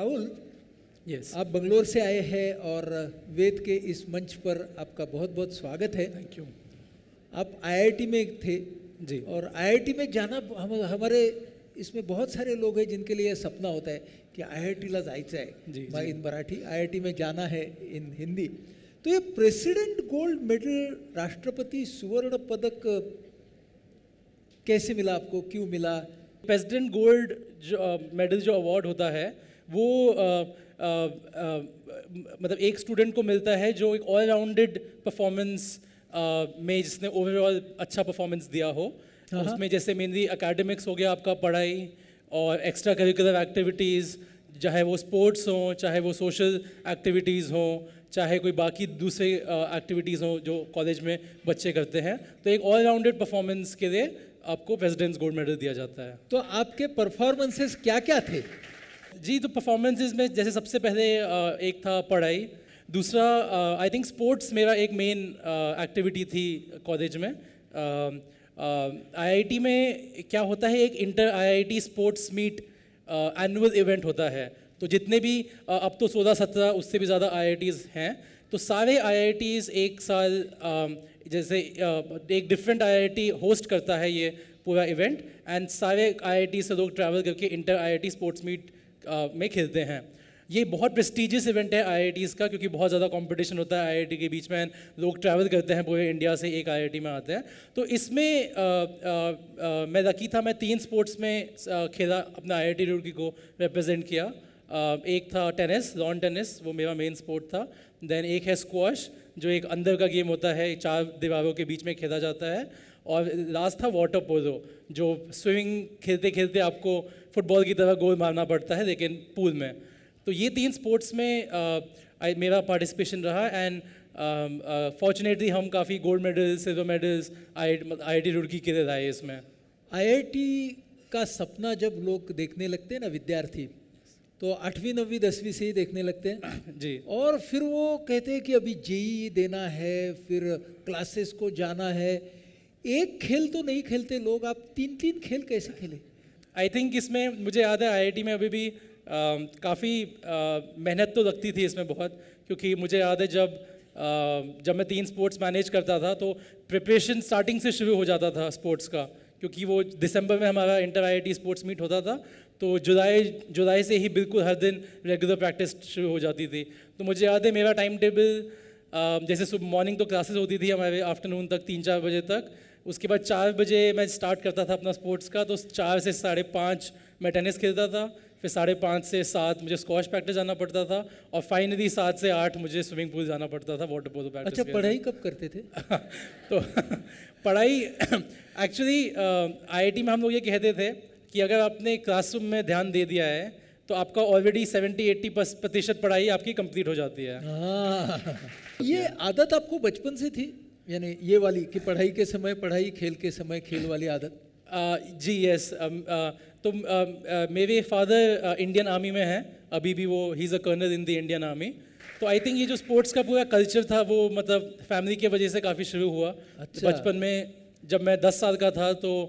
Rahul, yes, आप बंगलोर से आए हैं और वेद के इस मंच पर आपका बहुत बहुत स्वागत है। थैंक यू आप आईआईटी में थे जी। और आईआईटी में जाना हमारे इसमें बहुत सारे लोग हैं जिनके लिए सपना होता है कि आईआईटीला जायचं जी, आहे जी। इन मराठी, आईआईटी में जाना है इन हिंदी। तो ये प्रेसिडेंट गोल्ड मेडल, राष्ट्रपति सुवर्ण पदक कैसे मिला आपको, क्यों मिला? प्रेसिडेंट गोल्ड मेडल जो अवार्ड होता है वो मतलब एक स्टूडेंट को मिलता है जो एक ऑलराउंडेड परफॉर्मेंस में जिसने ओवरऑल अच्छा परफॉर्मेंस दिया हो। उसमें जैसे मेनली एकेडमिक्स हो गया, आपका पढ़ाई और एक्स्ट्रा करिकुलर एक्टिविटीज़, चाहे वो स्पोर्ट्स हों, चाहे वो सोशल एक्टिविटीज़ हों, चाहे कोई बाकी दूसरे एक्टिविटीज़ हों जो कॉलेज में बच्चे करते हैं। तो एक ऑलराउंडेड परफॉर्मेंस के लिए आपको प्रेसिडेंट्स गोल्ड मेडल दिया जाता है। तो आपके परफॉर्मेंसेस क्या क्या थे? जी, तो परफॉर्मेंसेस में जैसे सबसे पहले एक था पढ़ाई, दूसरा आई थिंक स्पोर्ट्स मेरा एक मेन एक्टिविटी थी कॉलेज में। आईआईटी में क्या होता है, एक inter IIT sports meet annual event होता है। तो जितने भी अब तो 16-17 उससे भी ज़्यादा आईआईटीज़ हैं, तो सारे आईआईटीज़ एक साल जैसे एक डिफरेंट आईआईटी होस्ट करता है ये पूरा इवेंट, एंड सारे आईआईटी से लोग ट्रैवल करके इंटर आईआईटी स्पोर्ट्स मीट में खेलते हैं। ये बहुत प्रेस्टिजियस इवेंट है आईआईटीज़ का, क्योंकि बहुत ज़्यादा कंपटीशन होता है आईआईटी के बीच में, लोग ट्रैवल करते हैं पूरे इंडिया से एक आईआईटी में आते हैं। तो इसमें मैं लकी था, मैं 3 स्पोर्ट्स में खेला, अपना आईआईटी रुड़की को रिप्रेजेंट किया। एक था टेनिस, लॉन टेनिस, वो मेरा मेन स्पोर्ट था। देन एक है स्क्वॉश, जो एक अंदर का गेम होता है, 4 दीवारों के बीच में खेला जाता है। और लास्ट था वाटर पोलो, जो स्विमिंग खेलते खेलते आपको फुटबॉल की तरह गोल मारना पड़ता है लेकिन पूल में। तो ये 3 स्पोर्ट्स में मेरा पार्टिसिपेशन रहा, एंड फॉर्चुनेटली हम काफ़ी gold medal, silver medals IIT Roorkee के लिए लाए इसमें। आईआईटी का सपना जब लोग देखने लगते हैं ना, विद्यार्थी, तो 8वीं 9वीं 10वीं से ही देखने लगते हैं जी। और फिर वो कहते हैं कि अभी जेईई देना है, फिर क्लासेस को जाना है। एक खेल तो नहीं खेलते लोग, आप 3-3 खेल कैसे खेले? आई थिंक इसमें मुझे याद है आईआईटी में अभी भी काफ़ी मेहनत तो लगती थी इसमें बहुत, क्योंकि मुझे याद है जब मैं 3 स्पोर्ट्स मैनेज करता था तो प्रिपरेशन स्टार्टिंग से शुरू हो जाता था स्पोर्ट्स का, क्योंकि वो दिसंबर में हमारा इंटर आईआईटी स्पोर्ट्स मीट होता था, तो जुलाई से ही बिल्कुल हर दिन रेगुलर प्रैक्टिस शुरू हो जाती थी। तो मुझे याद है मेरा टाइम टेबल जैसे सुबह मॉर्निंग तो क्लासेस होती थी हमारे आफ्टरनून तक 3-4 बजे तक, उसके बाद 4 बजे मैं स्टार्ट करता था अपना स्पोर्ट्स का, तो 4 से 5:30 मैं टेनिस खेलता था, फिर 5:30 से 7 मुझे स्क्वॉश प्रैक्टिस जाना पड़ता था, और फाइनली 7 से 8 मुझे स्विमिंग पूल जाना पड़ता था वाटर पोलो प्रैक्टिस। अच्छा, पढ़ाई कब करते थे? तो पढ़ाई एक्चुअली आईआईटी में हम लोग ये कहते थे कि अगर आपने क्लासरूम में ध्यान दे दिया है तो आपका ऑलरेडी 70-80% पढ़ाई आपकी कंप्लीट हो जाती है। ये आदत आपको बचपन से थी, यानी ये वाली कि पढ़ाई के समय पढ़ाई, खेल के समय खेल वाली आदत? जी यस। तो मेरे फादर इंडियन आर्मी में हैं, अभी भी वो ही is a colonel in the Indian army. तो आई थिंक ये जो स्पोर्ट्स का पूरा कल्चर था वो मतलब फैमिली की वजह से काफ़ी शुरू हुआ। अच्छा। बचपन में जब मैं 10 साल का था तो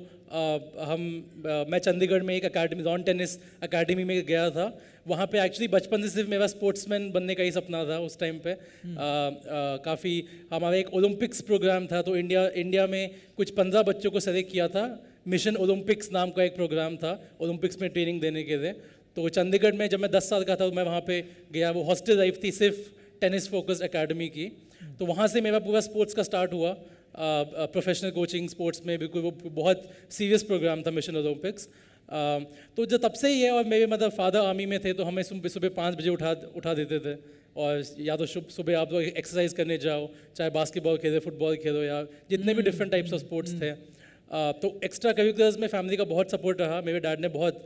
मैं चंडीगढ़ में एक अकेडमी, लॉन टेनिस अकेडमी में गया था। वहाँ पे एक्चुअली बचपन से सिर्फ मेरा स्पोर्ट्समैन बनने का ही सपना था उस टाइम पे। काफ़ी हमारा एक ओलंपिक्स प्रोग्राम था, तो इंडिया में कुछ 15 बच्चों को सेलेक्ट किया था, मिशन ओलंपिक्स नाम का एक प्रोग्राम था ओलंपिक्स में ट्रेनिंग देने के लिए। तो चंडीगढ़ में जब मैं 10 साल का था तो मैं वहाँ पे गया, वो हॉस्टल लाइफ थी सिर्फ टेनिस फोकस एकेडमी की। तो वहाँ से मेरा पूरा स्पोर्ट्स का स्टार्ट हुआ, प्रोफेशनल कोचिंग स्पोर्ट्स में, बिल्कुल वो बहुत सीरियस प्रोग्राम था मिशन ओलंपिक्स। तो जो तब से ही है, और मेरे मतलब फादर आर्मी में थे तो हमें सुबह 5 बजे उठा देते थे, और या तो सुबह आप लोग एक्सरसाइज करने जाओ, चाहे बास्केटबॉल खेलो, फुटबॉल खेलो, या जितने भी डिफरेंट टाइप्स ऑफ स्पोर्ट्स थे। तो एक्स्ट्रा करिकुलर्स में फैमिली का बहुत सपोर्ट रहा। मेरे डैड ने बहुत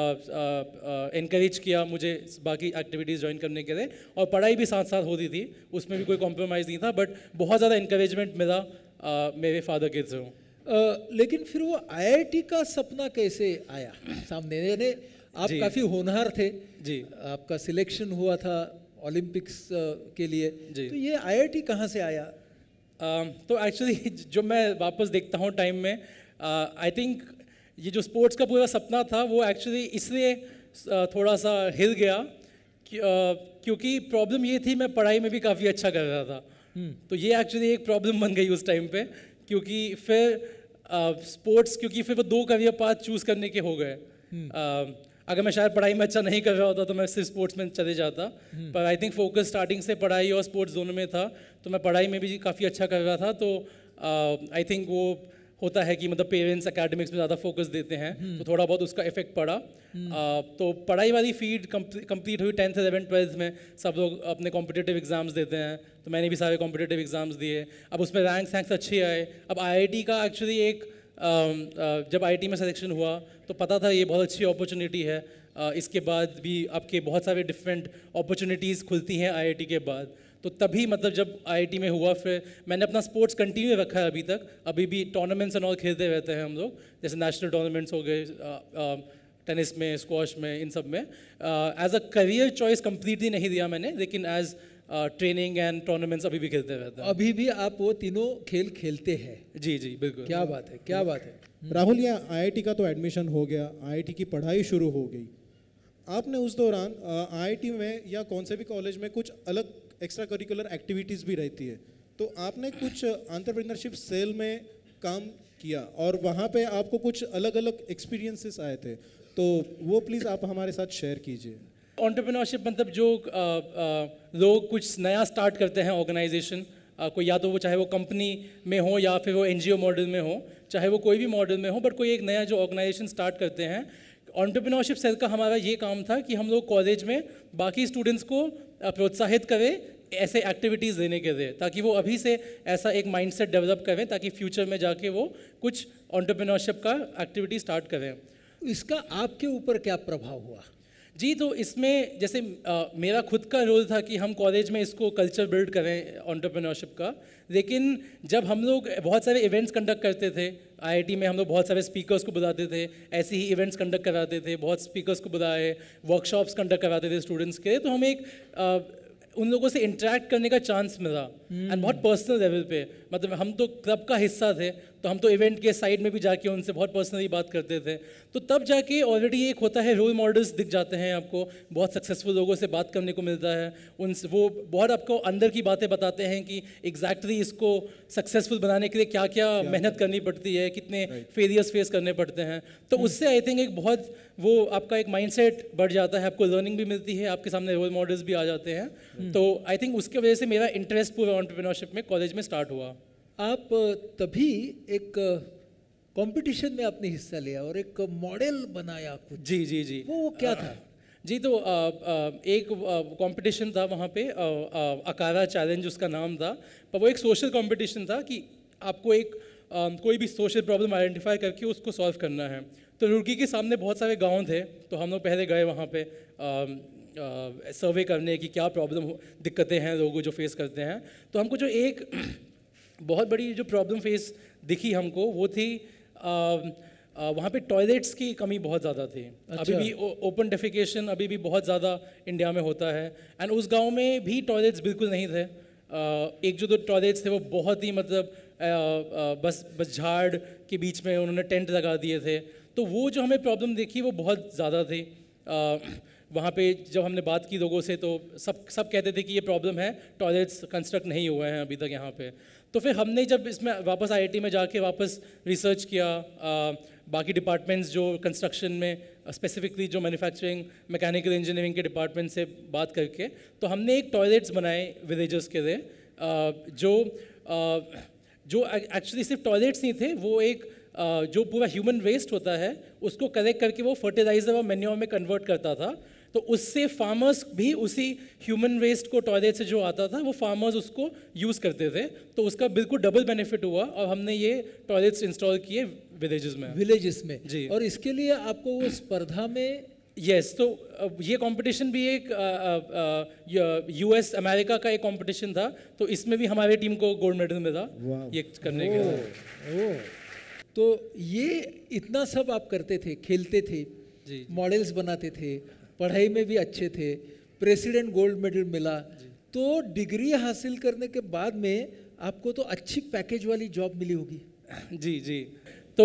इनकरेज किया मुझे बाकी एक्टिविटीज़ ज्वाइन करने के लिए, और पढ़ाई भी साथ साथ होती थी, उसमें भी कोई कॉम्प्रोमाइज़ नहीं था, बट बहुत ज़्यादा इनकरेजमेंट मिला मेरे फादर के थ्रू। लेकिन फिर वो आईआईटी का सपना कैसे आया सामने? यानी आप काफ़ी होनहार थे जी, आपका सिलेक्शन हुआ था ओलंपिक्स के लिए, तो ये आईआईटी कहाँ से आया? तो एक्चुअली जो मैं वापस देखता हूँ टाइम में, आई थिंक ये जो स्पोर्ट्स का पूरा सपना था वो एक्चुअली इसलिए थोड़ा सा हिल गया क्योंकि प्रॉब्लम ये थी, मैं पढ़ाई में भी काफ़ी अच्छा कर रहा था, तो ये एक्चुअली एक प्रॉब्लम बन गई उस टाइम पे, क्योंकि फिर स्पोर्ट्स, क्योंकि फिर वो 2 करियर पाथ चूज़ करने के हो गए। अगर मैं शायद पढ़ाई में अच्छा नहीं कर रहा होता तो मैं सिर्फ स्पोर्ट्स में चले जाता, पर आई थिंक फोकस स्टार्टिंग से पढ़ाई और स्पोर्ट्स दोनों में था, तो मैं पढ़ाई में भी काफ़ी अच्छा कर रहा था। तो आई थिंक वो होता है कि मतलब पेरेंट्स एकेडमिक्स में ज़्यादा फोकस देते हैं, तो थोड़ा बहुत उसका इफेक्ट पड़ा। तो पढ़ाई वाली फील्ड कंप्लीट हुई 10th 11th 12th में, सब लोग अपने कॉम्पिटिटिव एग्जाम्स देते हैं, तो मैंने भी सारे कॉम्पिटिटिव एग्जाम्स दिए। अब उसमें रैंक्स अच्छे आए। अब IIT का एक्चुअली एक जब IIT में सिलेक्शन हुआ तो पता था ये बहुत अच्छी अपॉर्चुनिटी है। इसके बाद भी आपके बहुत सारे डिफरेंट अपॉर्चुनिटीज़ खुलती हैं IIT के बाद, तो तभी मतलब जब IIT में हुआ, फिर मैंने अपना स्पोर्ट्स कंटिन्यू रखा है अभी तक। अभी भी टूर्नामेंट्स एंड ऑल खेलते रहते हैं हम लोग, जैसे नेशनल टूर्नामेंट्स हो गए, टेनिस में, स्क्वॉश में, इन सब में। As a career choice completely नहीं दिया मैंने, लेकिन एज ट्रेनिंग एंड टूर्नामेंट्स अभी भी खेलते रहते हैं। अभी भी आप वो तीनों खेल खेलते हैं? जी जी बिल्कुल। क्या बात है, क्या बात है। राहुल, यहाँ IIT का तो एडमिशन हो गया, IIT की पढ़ाई शुरू हो गई, आपने उस दौरान IIT में या कौन से भी कॉलेज में कुछ अलग एक्स्ट्रा करिकुलर एक्टिविटीज़ भी रहती है, तो आपने कुछ एंटरप्रेन्योरशिप सेल में काम किया और वहाँ पे आपको कुछ अलग अलग एक्सपीरियंसेस आए थे, तो वो प्लीज़ आप हमारे साथ शेयर कीजिए। एंटरप्रेन्योरशिप मतलब जो लोग कुछ नया स्टार्ट करते हैं ऑर्गेनाइजेशन, कोई या तो वो चाहे वो कंपनी में हो या फिर वो NGO मॉडल में हो, चाहे वो कोई भी मॉडल में हो, बट कोई एक नया जो ऑर्गेनाइजेशन स्टार्ट करते हैं, एंटरप्रेन्योरशिप सेल का हमारा ये काम था कि हम लोग कॉलेज में बाकी स्टूडेंट्स को प्रोत्साहित करें ऐसे एक्टिविटीज़ देने के लिए, ताकि वो अभी से ऐसा एक माइंडसेट डेवलप करें ताकि फ्यूचर में जाके वो कुछ एंटरप्रेन्योरशिप का एक्टिविटी स्टार्ट करें। इसका आपके ऊपर क्या प्रभाव हुआ? जी, तो इसमें जैसे मेरा खुद का रोल था कि हम कॉलेज में इसको कल्चर बिल्ड करें एंटरप्रेन्योरशिप का, लेकिन जब हम लोग बहुत सारे इवेंट्स कंडक्ट करते थे IIT में, हम लोग बहुत सारे स्पीकर्स को बुलाते थे, ऐसे ही इवेंट्स कंडक्ट कराते थे, बहुत स्पीकर्स को बुलाए, वर्कशॉप्स कंडक्ट कराते थे स्टूडेंट्स के, तो हमें एक उन लोगों से इंटरेक्ट करने का चांस मिला, एंड बहुत पर्सनल लेवल पे। मतलब हम तो क्लब का हिस्सा थे, तो हम तो इवेंट के साइड में भी जाके उनसे बहुत पर्सनली बात करते थे, तो तब जाके ऑलरेडी एक होता है, रोल मॉडल्स दिख जाते हैं आपको, बहुत सक्सेसफुल लोगों से बात करने को मिलता है, उनसे वो बहुत आपको अंदर की बातें बताते हैं कि एग्जैक्टली इसको सक्सेसफुल बनाने के लिए क्या क्या मेहनत करनी पड़ती है, कितने फेलियर्स फेस करने पड़ते हैं। तो उससे आई थिंक एक बहुत वो आपका एक माइंडसेट बढ़ जाता है, आपको लर्निंग भी मिलती है, आपके सामने रोल मॉडल्स भी आ जाते हैं। तो आई थिंक उसके वजह से मेरा इंटरेस्ट पूरा एंटरप्रेन्योरशिप में कॉलेज में स्टार्ट हुआ। आप तभी एक कंपटीशन में आपने हिस्सा लिया और एक मॉडल बनाया कुछ। जी जी जी। वो क्या था? जी, तो एक कंपटीशन था वहाँ पे, अकारा चैलेंज उसका नाम था, पर वो एक सोशल कंपटीशन था कि आपको एक कोई भी सोशल प्रॉब्लम आइडेंटिफाई करके उसको सॉल्व करना है। तो रुड़की के सामने बहुत सारे गांव थे, तो हम लोग पहले गए वहाँ पे सर्वे करने की क्या प्रॉब्लम दिक्कतें हैं लोगों जो फेस करते हैं। तो हमको जो एक बहुत बड़ी जो प्रॉब्लम फेस दिखी हमको, वो थी वहाँ पे टॉयलेट्स की कमी बहुत ज़्यादा थी। अच्छा। अभी भी ओपन डेफिकेशन अभी भी बहुत ज़्यादा इंडिया में होता है, एंड उस गांव में भी टॉयलेट्स बिल्कुल नहीं थे। एक जो दो टॉयलेट्स थे वो बहुत ही मतलब बस झाड़ के बीच में उन्होंने टेंट लगा दिए थे। तो वो जो हमें प्रॉब्लम देखी वो बहुत ज़्यादा थी। वहाँ पे जब हमने बात की लोगों से तो सब कहते थे कि ये प्रॉब्लम है, टॉयलेट्स कंस्ट्रक्ट नहीं हुए हैं अभी तक यहाँ पे। तो फिर हमने जब इसमें वापस IIT में जाके वापस रिसर्च किया, बाकी डिपार्टमेंट्स जो कंस्ट्रक्शन में स्पेसिफिकली जो मैन्युफैक्चरिंग मैकेनिकल इंजीनियरिंग के डिपार्टमेंट से बात करके, तो हमने एक टॉयलेट्स बनाए विलेजर्स के लिए, जो एक्चुअली सिर्फ टॉयलेट्स नहीं थे, वो एक जो पूरा ह्यूमन वेस्ट होता है उसको कलेक्ट करके वो फर्टिलाइजर और मैन्योर में कन्वर्ट करता था। तो उससे फार्मर्स भी उसी ह्यूमन वेस्ट को टॉयलेट से जो आता था वो फार्मर्स उसको यूज़ करते थे, तो उसका बिल्कुल डबल बेनिफिट हुआ और हमने ये टॉयलेट्स इंस्टॉल किए विलेजेस में जी। और इसके लिए आपको वो स्पर्धा में यस, तो ये कंपटीशन भी एक US अमेरिका का एक कंपटीशन था, तो इसमें भी हमारे टीम को गोल्ड मेडल मिला ये करने के लिए। तो ये इतना सब आप करते थे, खेलते थे जी, मॉडल्स बनाते थे, पढ़ाई में भी अच्छे थे, प्रेसिडेंट गोल्ड मेडल मिला, तो डिग्री हासिल करने के बाद में आपको तो अच्छी पैकेज वाली जॉब मिली होगी। जी जी। तो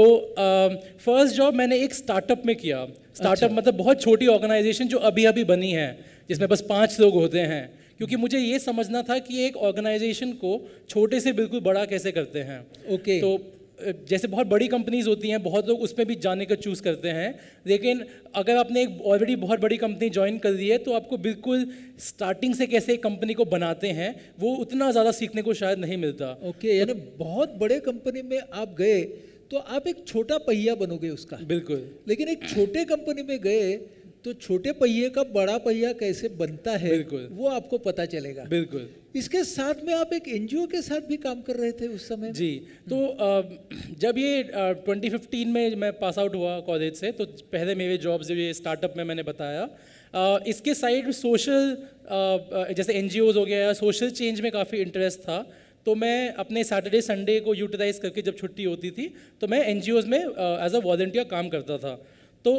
फर्स्ट जॉब मैंने एक स्टार्टअप में किया। स्टार्टअप मतलब बहुत छोटी ऑर्गेनाइजेशन जो अभी अभी बनी है, जिसमें बस 5 लोग होते हैं, क्योंकि मुझे ये समझना था कि एक ऑर्गेनाइजेशन को छोटे से बिल्कुल बड़ा कैसे करते हैं। ओके। तो जैसे बहुत बड़ी कंपनीज होती हैं, बहुत लोग उसमें भी जाने का चूज़ करते हैं, लेकिन अगर आपने एक ऑलरेडी बहुत बड़ी कंपनी ज्वाइन कर दी है तो आपको बिल्कुल स्टार्टिंग से कैसे एक कंपनी को बनाते हैं वो उतना ज़्यादा सीखने को शायद नहीं मिलता। ओके, यानी बहुत बड़े कंपनी में आप गए तो आप एक छोटा पहिया बनोगे उसका। बिल्कुल। लेकिन एक छोटे कंपनी में गए तो छोटे पहिए का बड़ा पहिया कैसे बनता है, बिल्कुल, वो आपको पता चलेगा। बिल्कुल। इसके साथ में आप एक एनजीओ के साथ भी काम कर रहे थे उस समय? जी। तो जब ये 2015 में मैं पास आउट हुआ कॉलेज से, तो पहले मेरे जॉब्स ये स्टार्टअप में मैंने बताया, इसके साइड सोशल जैसे एनजीओज हो गया, सोशल चेंज में काफ़ी इंटरेस्ट था। तो मैं अपने सैटरडे संडे को यूटिलाइज करके जब छुट्टी होती थी तो मैं एनजीओज में एज अ वॉलंटियर काम करता था। तो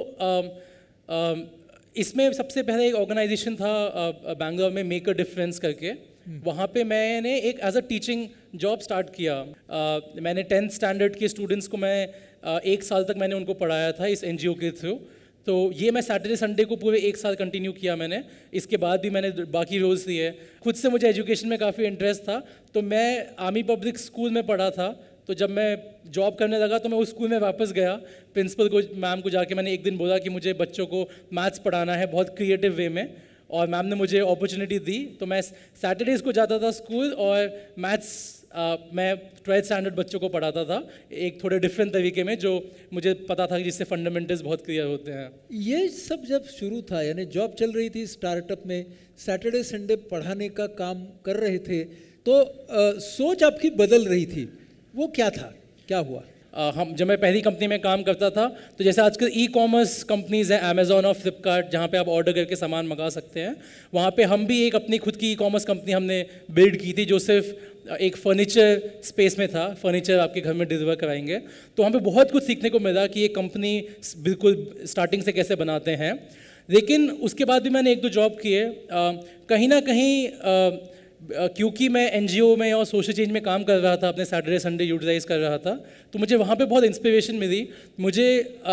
इसमें सबसे पहले एक ऑर्गेनाइजेशन था बैंगलोर में, मेक अ डिफरेंस करके। वहाँ पे मैंने एक as a teaching job start किया। मैंने 10th स्टैंडर्ड के स्टूडेंट्स को मैं 1 साल तक मैंने उनको पढ़ाया था इस एनजीओ के थ्रू। तो ये मैं सैटरडे संडे को पूरे 1 साल कंटिन्यू किया मैंने। इसके बाद भी मैंने बाकी रोल्स लिए। खुद से मुझे एजुकेशन में काफ़ी इंटरेस्ट था, तो मैं आर्मी पब्लिक स्कूल में पढ़ा था। तो जब मैं जॉब करने लगा तो मैं उस स्कूल में वापस गया, प्रिंसिपल को, मैम को जाके मैंने एक दिन बोला कि मुझे बच्चों को मैथ्स पढ़ाना है बहुत क्रिएटिव वे में, और मैम ने मुझे अपॉर्चुनिटी दी। तो मैं सैटरडेज़ को जाता था स्कूल और मैथ्स मैं 12th स्टैंडर्ड बच्चों को पढ़ाता था एक थोड़े डिफरेंट तरीके में, जो मुझे पता था कि जिससे फंडामेंटल्स बहुत क्लियर होते हैं। ये सब जब शुरू था, यानी जॉब चल रही थी स्टार्टअप में, सैटरडे संडे पढ़ाने का काम कर रहे थे, तो सोच आपकी बदल रही थी, वो क्या था, क्या हुआ? हम जब मैं पहली कंपनी में काम करता था तो जैसे आजकल ई-कॉमर्स कंपनीज़ हैं, अमेज़ॉन और फ्लिपकार्ट, जहाँ पे आप ऑर्डर करके सामान मंगा सकते हैं, वहाँ पे हम भी एक अपनी खुद की ई-कॉमर्स कंपनी हमने बिल्ड की थी, जो सिर्फ एक फर्नीचर स्पेस में था। फर्नीचर आपके घर में डिलीवर कराएंगे। तो हमें बहुत कुछ सीखने को मिला कि ये कंपनी बिल्कुल स्टार्टिंग से कैसे बनाते हैं। लेकिन उसके बाद भी मैंने 1-2 जॉब किए। कहीं ना कहीं क्योंकि मैं एनजीओ में और सोशल चेंज में काम कर रहा था, अपने सैटरडे संडे यूटिलाइज कर रहा था, तो मुझे वहाँ पे बहुत इंस्पिरेशन मिली। मुझे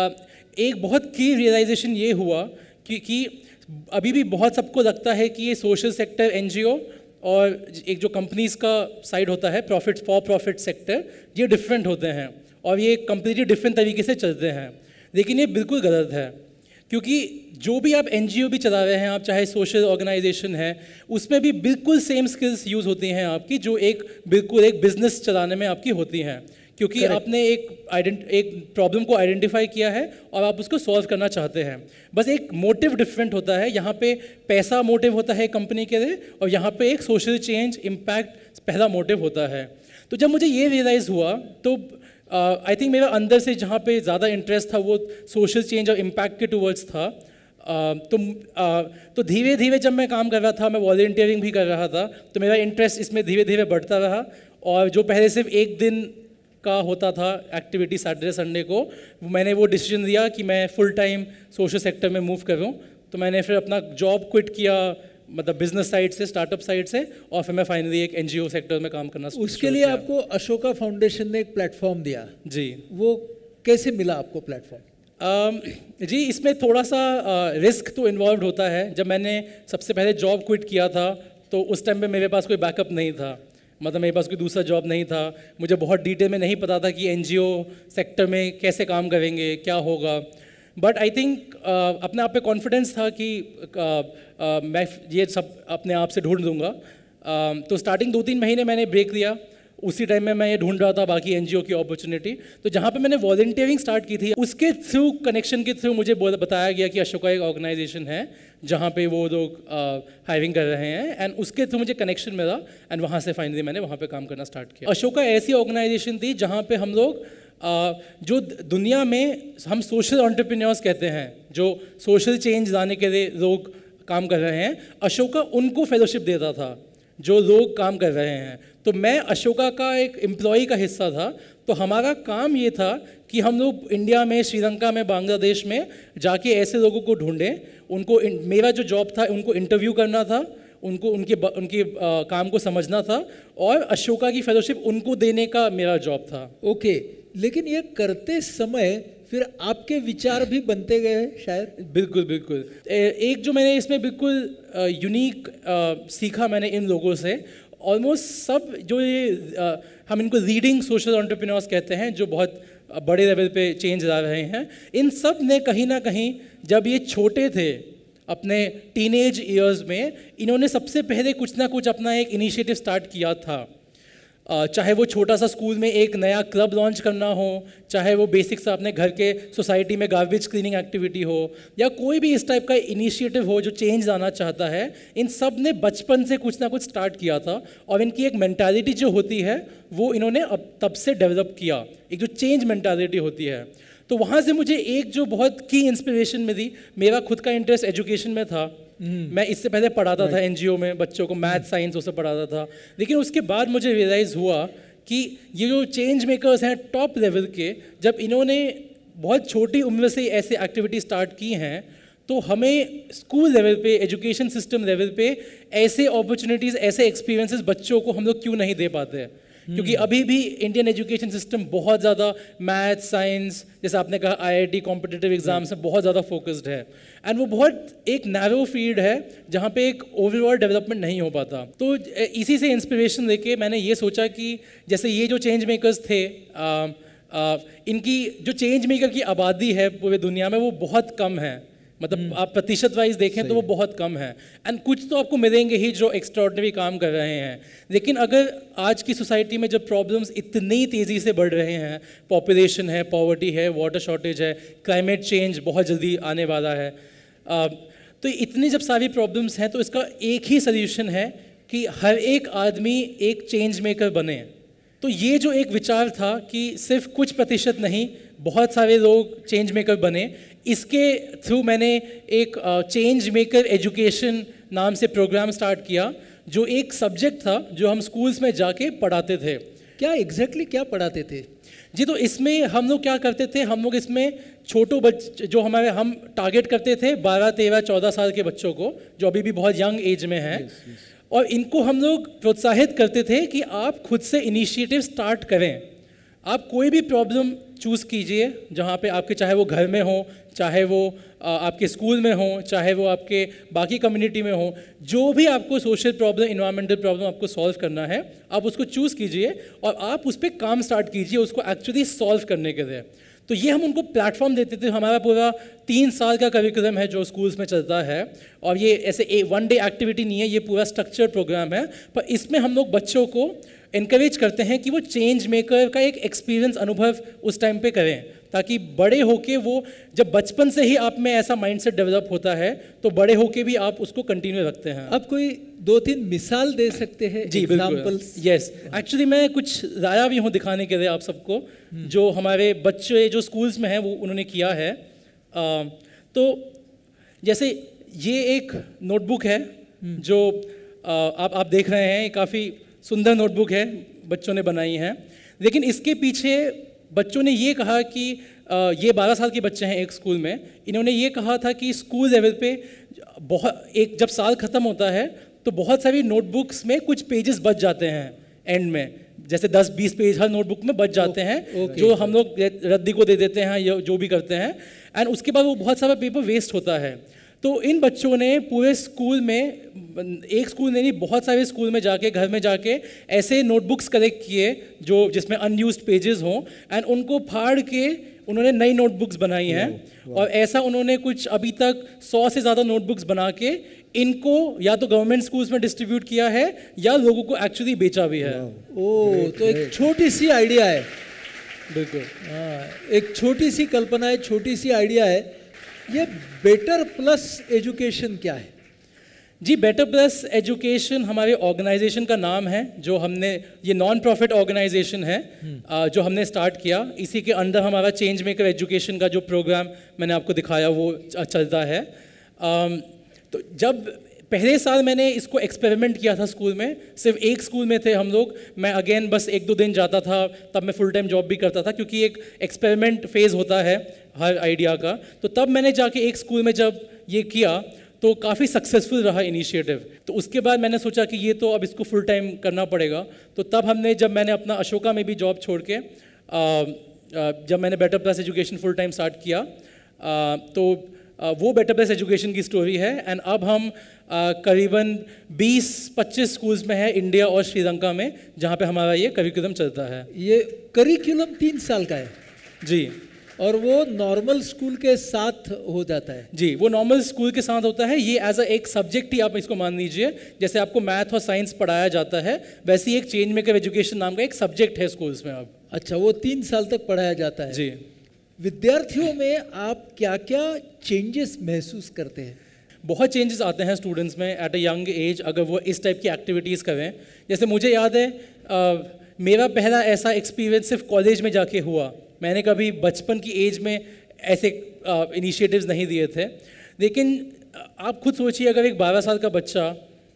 एक बहुत की रियलाइजेशन ये हुआ कि अभी भी बहुत सबको लगता है कि ये सोशल सेक्टर, एनजीओ और एक जो कंपनीज़ का साइड होता है, प्रॉफिट फॉर प्रॉफिट सेक्टर, ये डिफरेंट होते हैं और ये कम्प्लीटली डिफरेंट तरीके से चलते हैं। लेकिन ये बिल्कुल गलत है, क्योंकि जो भी आप एनजीओ भी चला रहे हैं, आप चाहे सोशल ऑर्गेनाइजेशन है, उसमें भी बिल्कुल सेम स्किल्स यूज़ होती हैं आपकी, जो बिल्कुल एक बिजनेस चलाने में आपकी होती हैं। क्योंकि Correct. आपने एक प्रॉब्लम को आइडेंटिफाई किया है और आप उसको सॉल्व करना चाहते हैं। बस एक मोटिव डिफरेंट होता है। यहाँ पे पैसा मोटिव होता है कंपनी के लिए, और यहाँ पे एक सोशल चेंज इम्पैक्ट पहला मोटिव होता है। तो जब मुझे ये रियलाइज़ हुआ तो आई थिंक मेरा अंदर से जहाँ पे ज़्यादा इंटरेस्ट था वो सोशल चेंज और इम्पैक्ट के टूवर्ड्स था। तो धीरे धीरे जब मैं काम कर रहा था, मैं वॉलंटियरिंग भी कर रहा था, तो मेरा इंटरेस्ट इसमें धीरे धीरे बढ़ता रहा। और जो पहले सिर्फ एक दिन का होता था एक्टिविटी सैटरडे संडे को, मैंने वो डिसीजन लिया कि मैं फुल टाइम सोशल सेक्टर में मूव करूं। तो मैंने फिर अपना जॉब क्विट किया, मतलब बिजनेस साइड से, स्टार्टअप साइड से, और फिर मैं फाइनली एक एनजीओ सेक्टर में काम करना। उसके लिए आपको अशोका फाउंडेशन ने एक प्लेटफॉर्म दिया। जी। वो कैसे मिला आपको प्लेटफॉर्म? जी, इसमें थोड़ा सा रिस्क तो इन्वॉल्व होता है। जब मैंने सबसे पहले जॉब क्विट किया था तो उस टाइम पे मेरे पास कोई बैकअप नहीं था, मतलब मेरे पास कोई दूसरा जॉब नहीं था। मुझे बहुत डिटेल में नहीं पता था कि एनजीओ सेक्टर में कैसे काम करेंगे, क्या होगा। बट आई थिंक अपने आप पे कॉन्फिडेंस था कि मैं ये सब अपने आप से ढूंढ दूंगा। तो स्टार्टिंग 2-3 महीने मैंने ब्रेक लिया। उसी टाइम में मैं ये ढूंढ रहा था बाकी एनजीओ की अपॉर्चुनिटी। तो जहाँ पे मैंने वॉलंटियरिंग स्टार्ट की थी, उसके थ्रू, कनेक्शन के थ्रू मुझे बताया गया कि अशोका एक ऑर्गेनाइजेशन है जहाँ पे वो लोग हायरिंग कर रहे हैं, एंड उसके थ्रू मुझे कनेक्शन मिला, एंड वहाँ से फाइनली मैंने वहाँ पे काम करना स्टार्ट किया। अशोका ऐसी ऑर्गेनाइजेशन थी जहाँ पे हम लोग जो दुनिया में हम सोशल एंटरप्रेन्योर्स कहते हैं, जो सोशल चेंज लाने के लिए लोग काम कर रहे हैं, अशोका उनको फेलोशिप देता था जो लोग काम कर रहे हैं। तो मैं अशोका का एक एम्प्लॉई का हिस्सा था। तो हमारा काम ये था कि हम लोग इंडिया में, श्रीलंका में, बांग्लादेश में जाके ऐसे लोगों को ढूंढें। उनको मेरा जो जॉब था, उनको इंटरव्यू करना था, उनको उनके काम को समझना था, और अशोका की फेलोशिप उनको देने का मेरा जॉब था। ओके, लेकिन ये करते समय फिर आपके विचार भी बनते गए शायद। बिल्कुल बिल्कुल। एक जो मैंने इसमें बिल्कुल यूनिक सीखा मैंने इन लोगों से, ऑलमोस्ट सब जो ये हम इनको लीडिंग सोशल एंटरप्रेन्योर्स कहते हैं, जो बहुत बड़े लेवल पे चेंज ला रहे हैं, इन सब ने कहीं ना कहीं जब ये छोटे थे अपने टीनेज ईयर्स में, इन्होंने सबसे पहले कुछ ना कुछ अपना एक इनिशिएटिव स्टार्ट किया था। चाहे वो छोटा सा स्कूल में एक नया क्लब लॉन्च करना हो, चाहे वो बेसिक सा अपने घर के सोसाइटी में गार्बेज क्लीनिंग एक्टिविटी हो, या कोई भी इस टाइप का इनिशिएटिव हो जो चेंज लाना चाहता है, इन सब ने बचपन से कुछ ना कुछ स्टार्ट किया था। और इनकी एक मेंटालिटी जो होती है वो इन्होंने अब तब से डेवलप किया, एक जो चेंज मेंटालिटी होती है। तो वहाँ से मुझे एक जो बहुत की इंस्पिरेशन मिली, मेरा खुद का इंटरेस्ट एजुकेशन में था। मैं इससे पहले पढ़ाता था एनजीओ में, बच्चों को मैथ साइंस उसे पढ़ाता था। लेकिन उसके बाद मुझे रियलाइज़ हुआ कि ये जो चेंज मेकर्स हैं टॉप लेवल के, जब इन्होंने बहुत छोटी उम्र से ऐसे एक्टिविटी स्टार्ट की हैं, तो हमें स्कूल लेवल पे, एजुकेशन सिस्टम लेवल पे ऐसे अपॉर्चुनिटीज़, ऐसे एक्सपीरियंसेस बच्चों को हम लोग क्यों नहीं दे पाते हैं? क्योंकि अभी भी इंडियन एजुकेशन सिस्टम बहुत ज़्यादा मैथ साइंस, जैसे आपने कहा आईआईटी कॉम्पिटिटिव एग्जाम्स में बहुत ज़्यादा फोकस्ड है, एंड वो बहुत एक नैरो फील्ड है जहाँ पे एक ओवरऑल डेवलपमेंट नहीं हो पाता। तो इसी से इंस्पिरेशन लेके मैंने ये सोचा कि जैसे ये जो चेंज मेकर्स थे, इनकी जो चेंज मेकर की आबादी है पूरे दुनिया में वो बहुत कम है, मतलब आप प्रतिशत वाइज देखें तो वो बहुत कम है। एंड कुछ तो आपको मिलेंगे ही जो एक्स्ट्राऑर्डिनरी काम कर रहे हैं, लेकिन अगर आज की सोसाइटी में जब प्रॉब्लम्स इतनी तेज़ी से बढ़ रहे हैं, पॉपुलेशन है, पॉवर्टी है, वाटर शॉर्टेज है, क्लाइमेट चेंज बहुत जल्दी आने वाला है, तो इतनी जब सारी प्रॉब्लम्स हैं, तो इसका एक ही सल्यूशन है कि हर एक आदमी एक चेंज मेकर बने। तो ये जो एक विचार था कि सिर्फ कुछ प्रतिशत नहीं, बहुत सारे लोग चेंज मेकर बने, इसके थ्रू मैंने एक चेंज मेकर एजुकेशन नाम से प्रोग्राम स्टार्ट किया, जो एक सब्जेक्ट था जो हम स्कूल्स में जाके पढ़ाते थे। क्या एग्जैक्टली क्या पढ़ाते थे जी? तो इसमें हम लोग क्या करते थे, हम लोग इसमें छोटो बच्चे जो हम टारगेट करते थे 12, 13, 14 साल के बच्चों को, जो अभी भी बहुत यंग एज में हैं। और इनको हम लोग प्रोत्साहित करते थे कि आप खुद से इनिशिएटिव स्टार्ट करें। आप कोई भी प्रॉब्लम चूज़ कीजिए जहाँ पे आपके, चाहे वो घर में हो, चाहे वो आपके स्कूल में हो, चाहे वो आपके बाकी कम्युनिटी में हो, जो भी आपको सोशल प्रॉब्लम, इन्वायरमेंटल प्रॉब्लम आपको सॉल्व करना है, आप उसको चूज़ कीजिए और आप उस पर काम स्टार्ट कीजिए उसको एक्चुअली सॉल्व करने के लिए। तो ये हम उनको प्लेटफॉर्म देते थे। हमारा पूरा 3 साल का करिकुलम है जो स्कूल्स में चलता है, और ये ऐसे वन डे एक्टिविटी नहीं है, ये पूरा स्ट्रक्चर्ड प्रोग्राम है। पर इसमें हम लोग बच्चों को इनकरेज करते हैं कि वो चेंज मेकर का एक एक्सपीरियंस, अनुभव उस टाइम पे करें, ताकि बड़े होके वो, जब बचपन से ही आप में ऐसा माइंडसेट डेवलप होता है, तो बड़े होके भी आप उसको कंटिन्यू रखते हैं। आप कोई 2-3 मिसाल दे सकते हैं? जी बिल्कुल, यस। एक्चुअली मैं कुछ लाया भी हूँ दिखाने के लिए आप सबको, जो हमारे बच्चे जो स्कूल्स में हैं वो उन्होंने किया है। तो जैसे ये एक नोटबुक है जो आप देख रहे हैं, काफ़ी सुंदर नोटबुक है, बच्चों ने बनाई है। लेकिन इसके पीछे बच्चों ने ये कहा कि ये 12 साल के बच्चे हैं एक स्कूल में, इन्होंने ये कहा था कि स्कूल लेवल पे जब साल ख़त्म होता है तो बहुत सारी नोटबुक्स में कुछ पेजेस बच जाते हैं एंड में, जैसे 10-20 पेज हर नोटबुक में बच जाते हैं, जो हम लोग रद्दी को दे देते हैं या जो भी करते हैं, एंड उसके बाद वो बहुत सारा पेपर वेस्ट होता है। तो इन बच्चों ने पूरे स्कूल में, एक स्कूल ने नहीं, बहुत सारे स्कूल में जाके, घर में जाके ऐसे नोटबुक्स कलेक्ट किए जो जिसमें अनयूज्ड पेजेस हों, एंड उनको फाड़ के उन्होंने नई नोटबुक्स बनाई हैं। और ऐसा उन्होंने कुछ अभी तक 100 से ज़्यादा नोटबुक्स बना के इनको या तो गवर्नमेंट स्कूल्स में डिस्ट्रीब्यूट किया है या लोगों को एक्चुअली बेचा भी है। ओह, तो एक छोटी सी आइडिया है। बिल्कुल, एक छोटी सी कल्पना है, छोटी सी आइडिया है। ये बेटर प्लस एजुकेशन क्या है? जी, बेटर प्लस एजुकेशन हमारे ऑर्गेनाइजेशन का नाम है, जो हमने, ये नॉन प्रॉफिट ऑर्गेनाइजेशन है जो हमने स्टार्ट किया। इसी के अंदर हमारा चेंज मेकर एजुकेशन का जो प्रोग्राम मैंने आपको दिखाया वो चलता है। तो जब पहले साल मैंने इसको एक्सपेरिमेंट किया था स्कूल में, सिर्फ एक स्कूल में थे हम लोग, मैं अगेन बस 1-2 दिन जाता था, तब मैं फुल टाइम जॉब भी करता था, क्योंकि एक एक्सपेरिमेंट फेज़ होता है हर आइडिया का। तो तब मैंने जाके एक स्कूल में जब ये किया तो काफ़ी सक्सेसफुल रहा इनिशिएटिव। तो उसके बाद मैंने सोचा कि ये तो अब इसको फुल टाइम करना पड़ेगा। तो तब जब मैंने अपना अशोका में भी जॉब छोड़ के जब मैंने better plus education full time start किया तो वो बेटर प्लस एजुकेशन की स्टोरी है। एंड अब हम करीबन 20-25 स्कूल्स में है इंडिया और श्रीलंका में, जहाँ पे हमारा ये करिकुलम चलता है। ये करिकुलम 3 साल का है जी, और वो नॉर्मल स्कूल के साथ हो जाता है? जी, वो नॉर्मल स्कूल के साथ होता है। ये एज अ एक सब्जेक्ट ही आप इसको मान लीजिए, जैसे आपको मैथ और साइंस पढ़ाया जाता है वैसे ही एक चेंज मेकर एजुकेशन नाम का एक सब्जेक्ट है स्कूल्स में अब। अच्छा, वो 3 साल तक पढ़ाया जाता है? जी। विद्यार्थियों में आप क्या क्या चेंजेस महसूस करते हैं? बहुत चेंजेस आते हैं स्टूडेंट्स में एट अ यंग एज, अगर वो इस टाइप की एक्टिविटीज़ करें। जैसे मुझे याद है मेरा पहला ऐसा एक्सपीरियंस सिर्फ कॉलेज में जाके हुआ। मैंने कभी बचपन की एज में ऐसे इनिशिएटिव्स नहीं दिए थे। लेकिन आप खुद सोचिए, अगर एक 12 साल का बच्चा